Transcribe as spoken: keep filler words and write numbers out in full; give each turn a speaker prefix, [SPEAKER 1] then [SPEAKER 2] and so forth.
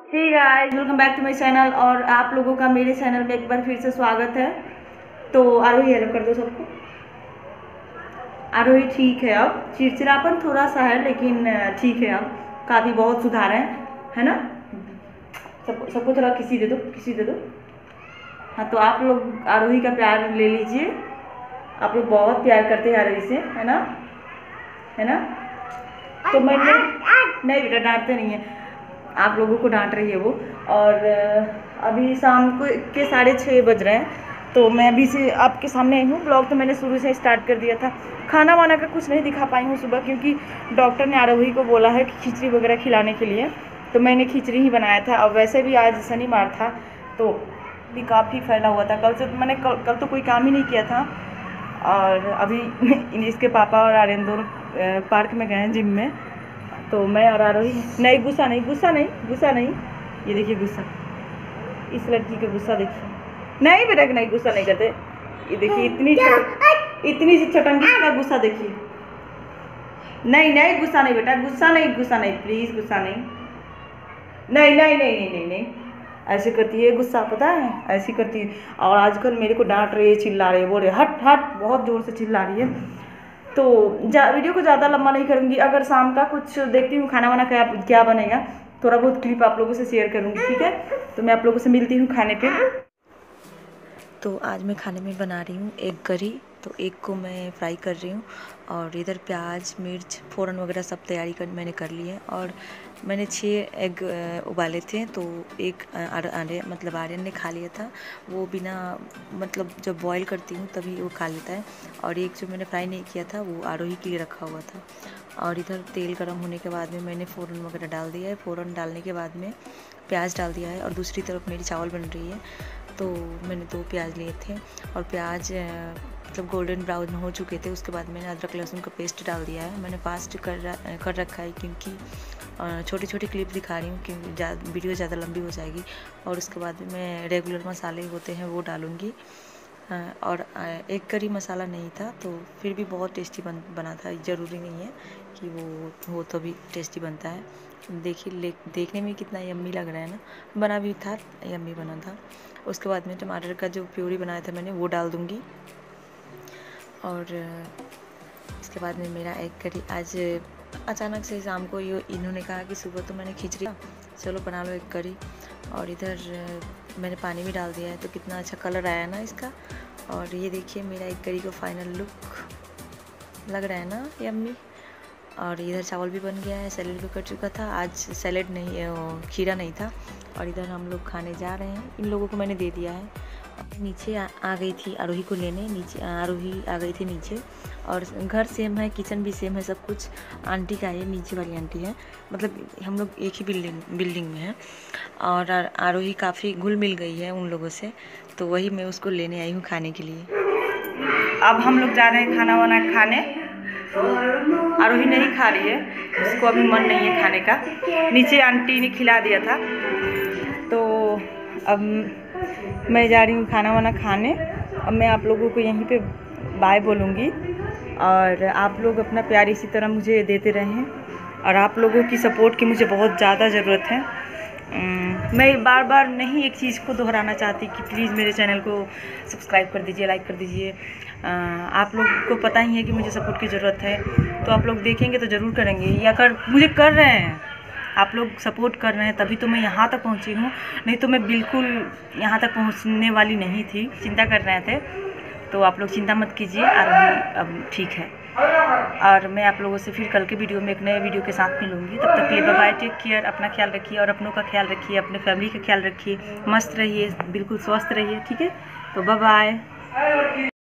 [SPEAKER 1] Hey guys, welcome back to my channel. और आप लोगों का मेरे चैनल में एक बार फिर से स्वागत है। तो आरोही हेल्प कर दो सबको। आरोही ठीक है, अब चिड़चिड़ापन थोड़ा सा है लेकिन ठीक है, अब काफ़ी बहुत सुधार है है ना। सबको सबको थोड़ा किसी दे दो, किसी दे दो। हाँ, तो आप लोग आरोही का प्यार ले लीजिए। आप लोग बहुत प्यार करते हैं आरोही से, है ना, है ना। तो मैंने नहीं बेटा, डांटते नहीं है, आप लोगों को डांट रही है वो। और अभी शाम को के साढ़े छः बज रहे हैं, तो मैं अभी से आपके सामने आई हूँ। ब्लॉग तो मैंने शुरू से स्टार्ट कर दिया था। खाना वाना का कुछ नहीं दिखा पाई हूँ सुबह, क्योंकि डॉक्टर ने आरोही को बोला है कि खिचड़ी वगैरह खिलाने के लिए, तो मैंने खिचड़ी ही बनाया था। और वैसे भी आज शनिवार था तो भी काफ़ी फैला हुआ था। कल से मैंने कल कल तो कोई काम ही नहीं किया था। और अभी इसके पापा और आर्यन दोनों पार्क में गए हैं, जिम में। तो मैं और आरोही नहीं, गुस्सा नहीं, गुस्सा नहीं, गुस्सा नहीं। ये देखिए गुस्सा, इस लड़की का गुस्सा देखिए। नहीं बेटा, नहीं गुस्सा नहीं करते। ये देखिए इतनी इतनी सी छटंगी का गुस्सा देखिए। नहीं नहीं गुस्सा नहीं बेटा, गुस्सा नहीं, गुस्सा नहीं, प्लीज गुस्सा नहीं। नहीं नहीं नहीं नहीं नहीं नहीं ऐसे करती है गुस्सा, पता है ऐसी करती है। और आजकल मेरे को डांट रही है, चिल्ला रही है, बोल रही है हट हट, बहुत ज़ोर से चिल्ला रही है। तो जा वीडियो को ज़्यादा लंबा नहीं करूँगी। अगर शाम का कुछ देखती हूँ खाना वाना क्या क्या बनेगा, थोड़ा बहुत क्लिप आप लोगों से शेयर करूँगी, ठीक है। तो मैं आप लोगों से मिलती हूँ खाने पे।
[SPEAKER 2] तो आज मैं खाने में बना रही हूँ एग करी। तो एग को मैं फ्राई कर रही हूँ, और इधर प्याज मिर्च फ़ौरन वगैरह सब तैयारी कर मैंने कर ली है। और मैंने छः एग उबाले थे, तो एक आर्य मतलब आर्यन ने खा लिया था। वो बिना मतलब जब बॉईल करती हूँ तभी वो खा लेता है। और एक जो मैंने फ्राई नहीं किया था वो आरोही के लिए रखा हुआ था। और इधर तेल गर्म होने के बाद में मैंने फ़ौरन वगैरह डाल दिया है। फ़ौरन डालने के बाद में प्याज डाल दिया है। और दूसरी तरफ मेरी चावल बन रही है, तो मैंने दो प्याज लिए थे और प्याज मतलब गोल्डन ब्राउन हो चुके थे। उसके बाद मैंने अदरक लहसुन का पेस्ट डाल दिया है। मैंने फास्ट कर कर रखा है, क्योंकि छोटी छोटी क्लिप दिखा रही हूँ, क्योंकि वीडियो ज़्यादा लंबी हो जाएगी। और उसके बाद में मैं रेगुलर मसाले होते हैं वो डालूँगी। और एक करी मसाला नहीं था, तो फिर भी बहुत टेस्टी बन बना था। ज़रूरी नहीं है कि वो हो तो भी टेस्टी बनता है। देखिए देखने में कितना यम्मी लग रहा है ना, बना भी था, यम्मी बना था। उसके बाद में टमाटर का जो प्यूरी बनाया था मैंने वो डाल दूँगी। और इसके बाद में मेरा एग करी आज अचानक से शाम को ये इन्होंने कहा कि सुबह तो मैंने खिचड़ी, चलो बना लो एग करी। और इधर मैंने पानी भी डाल दिया है, तो कितना अच्छा कलर आया ना इसका। और ये देखिए मेरा एग करी का फाइनल लुक लग रहा है ना, यम्मी। और इधर चावल भी बन गया है, सैलेड भी कर चुका था। आज सैलेड नहीं, खीरा नहीं था। और इधर हम लोग खाने जा रहे हैं। इन लोगों को मैंने दे दिया है। नीचे आ, आ गई थी आरोही को लेने, नीचे आरोही आ गई थी नीचे। और घर सेम है, किचन भी सेम है, सब कुछ। आंटी का ये नीचे वाली आंटी है, मतलब हम लोग एक ही बिल्डिंग बिल्डिंग में हैं। और आरोही काफ़ी घुल मिल गई है उन लोगों से, तो वही मैं उसको लेने आई हूँ खाने के लिए।
[SPEAKER 1] अब हम लोग जा रहे हैं खाना वाना खाने। आरोही नहीं खा रही है, उसको अभी मन नहीं है खाने का। नीचे आंटी ने खिला दिया था, तो अब मैं जा रही हूँ खाना वाना खाने। अब मैं आप लोगों को यहीं पे बाय बोलूँगी, और आप लोग अपना प्यार इसी तरह मुझे देते रहें। और आप लोगों की सपोर्ट की मुझे बहुत ज़्यादा ज़रूरत है। मैं बार बार नहीं एक चीज़ को दोहराना चाहती कि प्लीज़ मेरे चैनल को सब्सक्राइब कर दीजिए, लाइक कर दीजिए। आप लोग को पता ही है कि मुझे सपोर्ट की ज़रूरत है, तो आप लोग देखेंगे तो ज़रूर करेंगे, या कर मुझे कर रहे हैं। आप लोग सपोर्ट कर रहे हैं तभी तो मैं यहाँ तक पहुँची हूँ, नहीं तो मैं बिल्कुल यहाँ तक पहुँचने वाली नहीं थी। चिंता कर रहे थे, तो आप लोग चिंता मत कीजिए, अब ठीक है। और मैं आप लोगों से फिर कल के वीडियो में एक नए वीडियो के साथ मिलूँगी। तब तक के लिए बाय बाय, टेक केयर, अपना ख्याल रखिए और अपनों का ख्याल रखिए, अपने फैमिली का ख्याल रखिए, मस्त रहिए, बिल्कुल स्वस्थ रहिए, ठीक है। तो बाय बाय।